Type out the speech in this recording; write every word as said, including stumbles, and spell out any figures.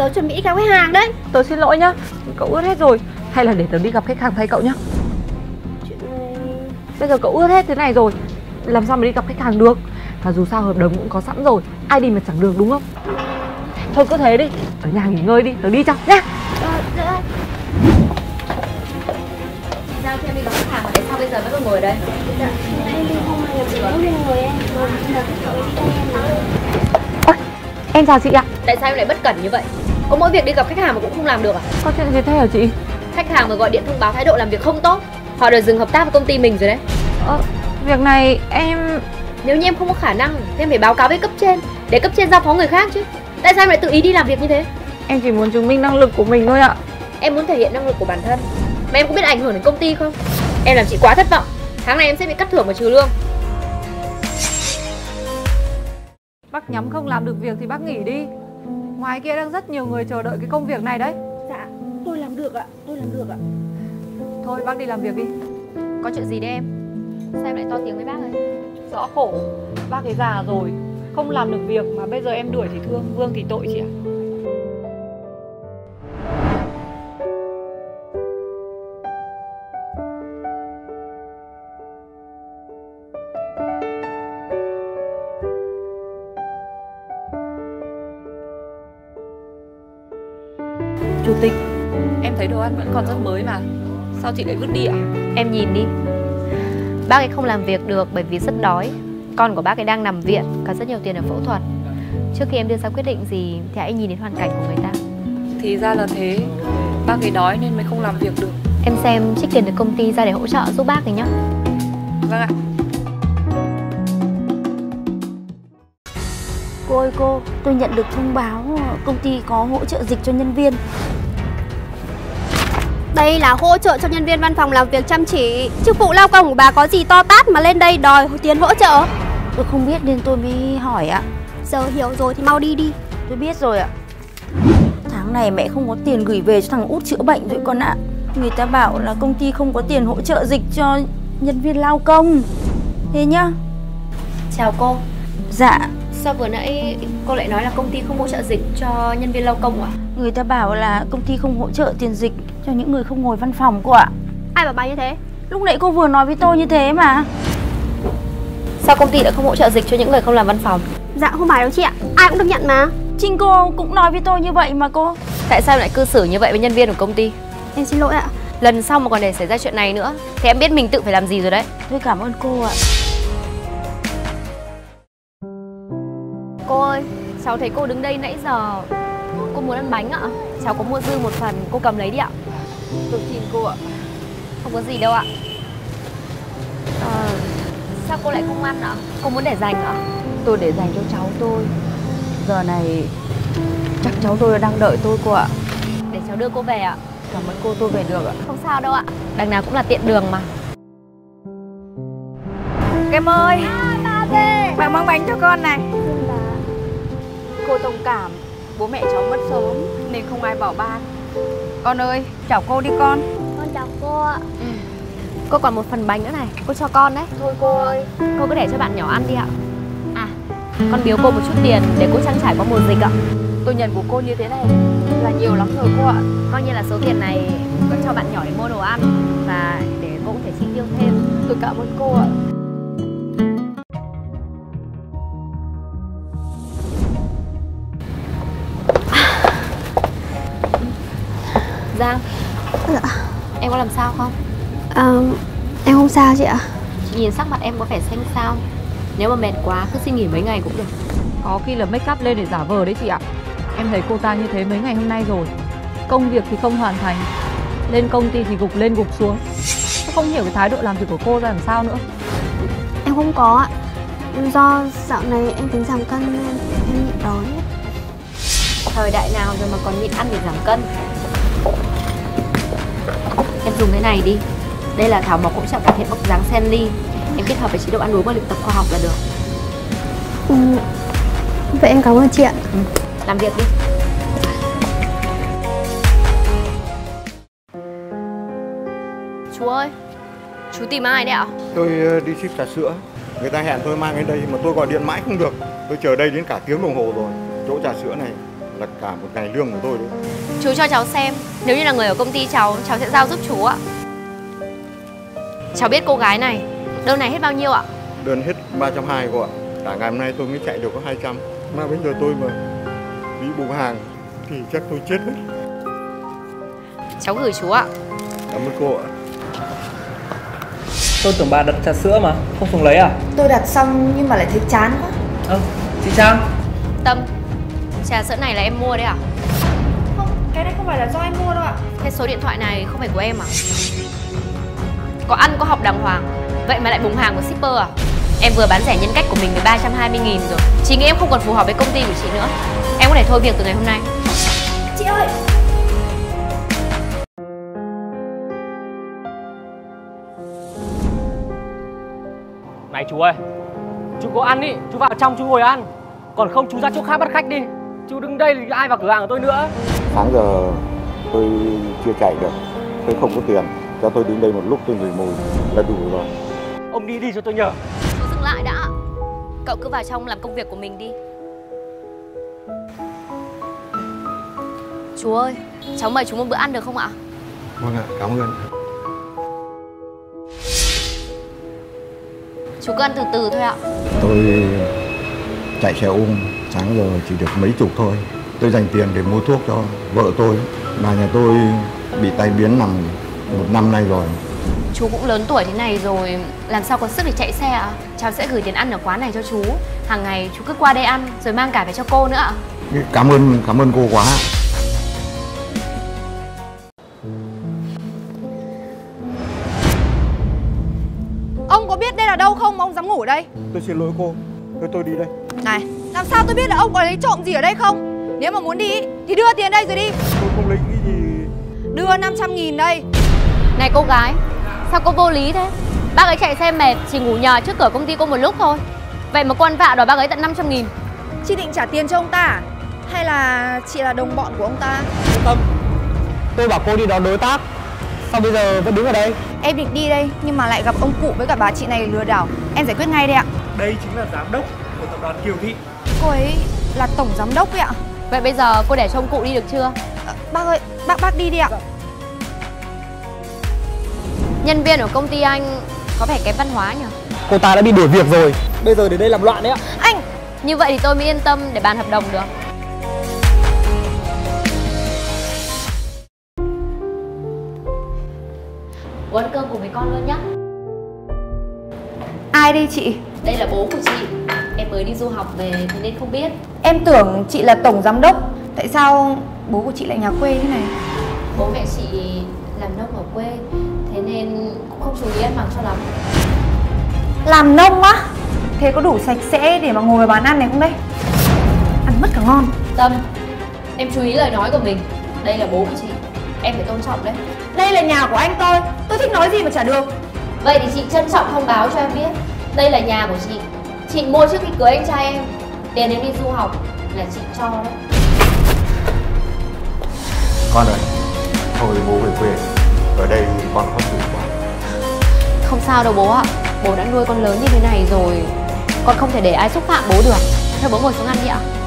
tớ chuẩn bị đi gặp khách hàng đấy. Tớ xin lỗi nhá, cậu ướt hết rồi. Hay là để tớ đi gặp khách hàng thay cậu nhá. Chuyện này... Bây giờ cậu ướt hết thế này rồi, làm sao mà đi gặp khách hàng được. Và dù sao hợp đồng cũng có sẵn rồi, ai đi mà chẳng được đúng không? Thôi cứ thế đi, ở nhà nghỉ ngơi đi, tớ đi cho nhá. Ờ, dạ. Giao cho em đi gặp khách hàng mà tại sao bây giờ vẫn còn ngồi ở đây? Dạ, em đi không mà gặp chị nên ngồi em. Mà giờ các cậu đi đây em. Ôi, em chào chị ạ. Tại sao em lại bất cẩn như vậy? Có mỗi việc đi gặp khách hàng mà cũng không làm được à? Có chuyện gì thế hả chị? Khách hàng mà gọi điện thông báo thái độ làm việc không tốt, họ đòi dừng hợp tác với công ty mình rồi đấy. Ờ, việc này em... Nếu như em không có khả năng thì em phải báo cáo với cấp trên, để cấp trên giao phó người khác chứ. Tại sao em lại tự ý đi làm việc như thế? Em chỉ muốn chứng minh năng lực của mình thôi ạ. Em muốn thể hiện năng lực của bản thân, mà em có biết ảnh hưởng đến công ty không? Em làm chị quá thất vọng. Tháng này em sẽ bị cắt thưởng và trừ lương. Bác nhắm không làm được việc thì bác nghỉ đi. Ngoài kia đang rất nhiều người chờ đợi cái công việc này đấy. Dạ, tôi làm được ạ, tôi làm được ạ. Thôi bác đi làm việc đi. Có chuyện gì đấy em? Sao em lại to tiếng với bác ấy? Rõ khổ, bác ấy già rồi, không làm được việc mà bây giờ em đuổi thì thương, Vương thì tội chị ạ. Chủ tịch, em thấy đồ ăn vẫn còn rất mới mà, sao chị lại vứt đi ạ? Em nhìn đi, bác ấy không làm việc được bởi vì rất đói. Con của bác ấy đang nằm viện, cần rất nhiều tiền ở phẫu thuật. Trước khi em đưa ra quyết định gì thì hãy nhìn đến hoàn cảnh của người ta. Thì ra là thế, bác ấy đói nên mới không làm việc được. Em xem trích tiền từ công ty ra để hỗ trợ giúp bác ấy nhá. Vâng ạ. Cô ơi cô, tôi nhận được thông báo công ty có hỗ trợ dịch cho nhân viên. Đây là hỗ trợ cho nhân viên văn phòng làm việc chăm chỉ. Chức vụ lao công của bà có gì to tát mà lên đây đòi tiền hỗ trợ? Tôi không biết nên tôi mới hỏi ạ. Giờ hiểu rồi thì mau đi đi. Tôi biết rồi ạ. Tháng này mẹ không có tiền gửi về cho thằng út chữa bệnh rồi con ạ. Người ta bảo là công ty không có tiền hỗ trợ dịch cho nhân viên lao công. Thế nhá. Chào cô. Dạ. Sao vừa nãy cô lại nói là công ty không hỗ trợ dịch cho nhân viên lao công ạ? Người ta bảo là công ty không hỗ trợ tiền dịch cho những người không ngồi văn phòng cô ạ. Ai bảo bà như thế? Lúc nãy cô vừa nói với tôi như thế mà. Sao công ty lại không hỗ trợ dịch cho những người không làm văn phòng? Dạ không phải đâu chị ạ, ai cũng được nhận mà. Chính cô cũng nói với tôi như vậy mà cô. Tại sao lại cư xử như vậy với nhân viên của công ty? Em xin lỗi ạ. Lần sau mà còn để xảy ra chuyện này nữa thì em biết mình tự phải làm gì rồi đấy. Tôi cảm ơn cô ạ. Cô ơi, cháu thấy cô đứng đây nãy giờ. Cô muốn ăn bánh ạ? Cháu có mua dư một phần, cô cầm lấy đi ạ. Tôi xin cô ạ. Không có gì đâu ạ. À, sao cô lại không ăn ạ? Cô muốn để dành ạ? Tôi để dành cho cháu tôi. Giờ này chắc cháu tôi đang đợi tôi cô ạ. Để cháu đưa cô về ạ. Cảm ơn cô, tôi về được ạ. Không sao đâu ạ, đằng nào cũng là tiện đường mà. Kem ơi, À, bà về. bà mang bánh cho con này. Cô thông cảm, bố mẹ cháu mất sớm nên không ai bảo ban. Con ơi, chào cô đi con. Con chào cô ạ. Ừ. Cô còn một phần bánh nữa này, cô cho con đấy. Thôi cô ơi. Cô cứ để cho bạn nhỏ ăn đi ạ. À, con biếu cô một chút tiền để cô trang trải qua mùa dịch ạ. Tôi nhận của cô như thế này là nhiều lắm rồi cô ạ. Coi như là số tiền này con cho bạn nhỏ để mua đồ ăn và để cô cũng thể chi tiêu thêm. Tôi cảm ơn cô ạ. Giang. Dạ. Em có làm sao không? À, em không sao chị ạ. Chị nhìn sắc mặt em có vẻ xanh xao. Nếu mà mệt quá cứ xin nghỉ mấy ngày cũng được. Có khi là make up lên để giả vờ đấy chị ạ. Em thấy cô ta như thế mấy ngày hôm nay rồi. Công việc thì không hoàn thành, lên công ty thì gục lên gục xuống. Tôi không hiểu cái thái độ làm việc của cô ra làm sao nữa. Em không có ạ. Do dạo này em tính giảm cân nên em nhịn đói. Thời đại nào rồi mà còn nhịn ăn để giảm cân. Em dùng cái này đi. Đây là thảo mộc hỗ trợ cải thiện vóc dáng Senli. Em kết hợp với chế độ ăn uống và luyện tập khoa học là được. Ừ. Vậy em cảm ơn chị ạ. Ừ. Làm việc đi. Chú ơi, chú tìm ai đấy ạ? Tôi đi ship trà sữa. Người ta hẹn tôi mang đến đây mà tôi gọi điện mãi không được. Tôi chờ đây đến cả tiếng đồng hồ rồi. Chỗ trà sữa này là cả một ngày lương của tôi đấy. Chú cho cháu xem, nếu như là người ở công ty cháu, cháu sẽ giao giúp chú ạ. Cháu biết cô gái này, đơn này hết bao nhiêu ạ? Đơn hết ba trăm hai mươi cô ạ. Cả ngày hôm nay tôi mới chạy được có hai trăm. Mà bây giờ tôi mà bị bùng hàng thì chắc tôi chết mất. Cháu gửi chú ạ. Cảm ơn cô ạ. Tôi tưởng bà đặt trà sữa mà, không xuống lấy à? Tôi đặt xong nhưng mà lại thấy chán quá. Ơ, chị Trang. Tâm, trà sữa này là em mua đấy à? Không, cái này không phải là do em mua đâu ạ. Thế số điện thoại này không phải của em à? Có ăn có học đàng hoàng, vậy mà lại bùng hàng của shipper à? Em vừa bán rẻ nhân cách của mình với ba trăm hai mươi nghìn rồi. Chị nghĩ em không còn phù hợp với công ty của chị nữa. Em có thể thôi việc từ ngày hôm nay. Chị ơi! Này chú ơi, chú có ăn ý, chú vào trong chú ngồi ăn. Còn không chú ra chỗ khác bắt khách đi. Chú đứng đây thì ai vào cửa hàng của tôi nữa. Sáng giờ tôi chưa chạy được, tôi không có tiền. Cho tôi đến đây một lúc tôi ngửi mùi là đủ rồi. Ông đi đi cho tôi nhờ. Chú dừng lại đã. Cậu cứ vào trong làm công việc của mình đi. Chú ơi, cháu mời chú một bữa ăn được không ạ? Vâng ạ, cảm ơn. Chú cứ ăn từ từ thôi ạ. Tôi chạy xe ôm, sáng giờ chỉ được mấy chục thôi. Tôi dành tiền để mua thuốc cho vợ tôi. Bà nhà tôi bị tai biến nằm một năm nay rồi. Chú cũng lớn tuổi thế này rồi, làm sao có sức để chạy xe ạ? Cháu sẽ gửi tiền ăn ở quán này cho chú. Hàng ngày chú cứ qua đây ăn, rồi mang cả về cho cô nữa ạ. Cảm ơn, cảm ơn cô quá. Ông có biết đây là đâu không mà ông dám ngủ ở đây? Tôi xin lỗi cô, tôi tôi đi đây. Này, làm sao tôi biết là ông có lấy trộm gì ở đây không? Nếu mà muốn đi thì đưa tiền đây rồi đi. Tôi không lấy cái gì. Đưa năm trăm nghìn đây. Này cô gái, sao cô vô lý thế? Bác ấy chạy xe mệt, chỉ ngủ nhờ trước cửa công ty cô một lúc thôi. Vậy mà cô ăn vạ đòi bác ấy tận năm trăm nghìn. Chị định trả tiền cho ông ta à? Hay là chị là đồng bọn của ông ta? Tâm, tôi bảo cô đi đón đối tác, sao bây giờ vẫn đứng ở đây? Em định đi đây nhưng mà lại gặp ông cụ với cả bà chị này lừa đảo. Em giải quyết ngay đây ạ. Đây chính là giám đốc của tập đoàn Kiều Thị. Cô ấy là tổng giám đốc ấy ạ. Vậy bây giờ cô để cho ông cụ đi được chưa? À, bác ơi, bác bác đi đi ạ. Nhân viên ở công ty anh có vẻ kém văn hóa nhỉ? Cô ta đã bị đuổi việc rồi, bây giờ đến đây làm loạn đấy ạ. Anh! Như vậy thì tôi mới yên tâm để bàn hợp đồng được. Cô ăn cơm cùng với con luôn nhá. Ai đây chị? Đây là bố của chị. Em mới đi du học về thế nên không biết. Em tưởng chị là tổng giám đốc. Tại sao bố của chị lại nhà quê thế này? Bố mẹ chị làm nông ở quê, thế nên cũng không chú ý ăn mặc cho lắm. Làm nông á? Thế có đủ sạch sẽ để mà ngồi vào bàn ăn này không đây? Ăn mất cả ngon. Tâm, em chú ý lời nói của mình. Đây là bố của chị, em phải tôn trọng đấy. Đây là nhà của anh tôi. Tôi thích nói gì mà chả được. Vậy thì chị trân trọng thông báo cho em biết. Đây là nhà của chị. Chị mua trước khi cưới anh trai em. Tiền em đi du học là chị cho đấy. Con ơi, thôi bố về quê. Ở đây con khó xử quá. Không sao đâu bố ạ. Bố đã nuôi con lớn như thế này rồi, con không thể để ai xúc phạm bố được. Thôi bố ngồi xuống ăn đi ạ.